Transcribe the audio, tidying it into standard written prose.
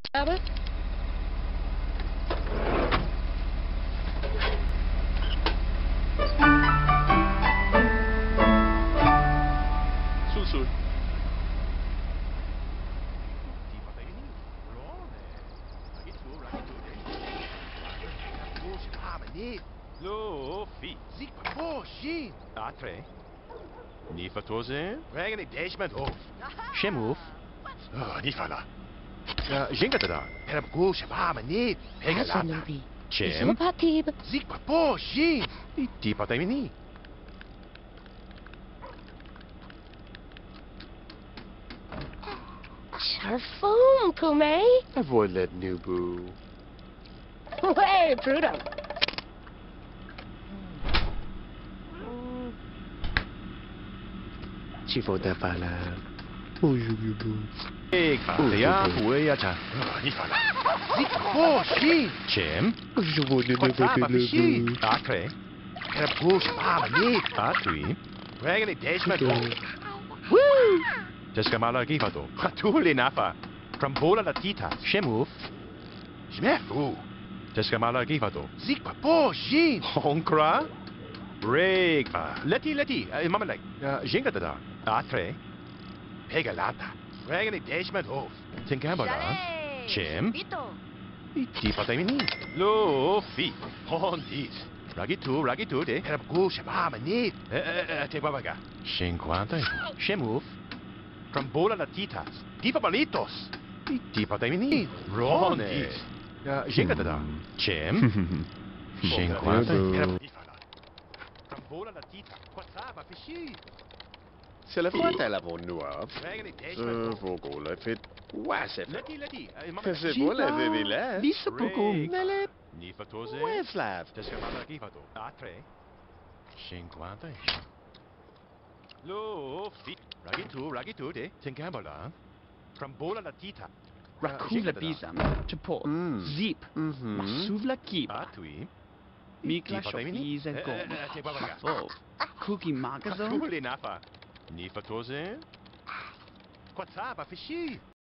Aber sul. Lo, fi. Ziek maar voor, zien. A3. Niet vertozen. Breng ik deze met hoofd. Shemoof. Oh, niet vallen. Jinga da. En op koers, maar niet. Henge laten. Hasanubi. Chem. Isupatib. Ziek maar voor, zien. Die partij niet. Sharfoon, Pume. Avoid let new boo. Hey, Pluto. Chifo da pala. Ik ja, hoe ja cha. Oh, niet vallen. Ziek maar voor, zien. Chem. A3. En op koers, maar niet. A3. Breng ik deze met hoofd. Woo! Jessica Mala Givato. Fatuli Nafa. From Bola Latita. Shemoof. Smefu. Jessica Mala Givato. Ziek maar voor, zien. Honkra. Break. Letty. Mama like. Jinga da. A3. Henge laten. Breng ik deze met hoofd. Tinkabara. Chem. Pito. Die partij niet. Lo, fi. Gewoon niet. Ragi 2, de. En op koers, maar niet. Te babaga. 50. Shemoof. From Bola Latitas. Die van Malitos. Die partij niet. Gewoon Ronnie. niet. Jinga da. Chem. 50. En op niet vallen. Van Bola Latita. Quattaba, fishy. Se le fate la nuova. Breng ik deze met hoofd. Vogole fit. Wase. Letty. Se vuole vedi là. Lisa Pukum. Nelle. Niet vertozen. Weslav. Jessica Mala Givato. A3. 50. Lo, fi. Ragi 2, de. Tinkabara. From Bola Latita. Rakula Bizam, Chapo, Zip, Masuvla Keep, A3. Mikla partij niet. Shofiza Go, Te babaga. Fo, Cookie Magazo, Fatuli Nafa. Niet vertozen. Quattaba, fishy.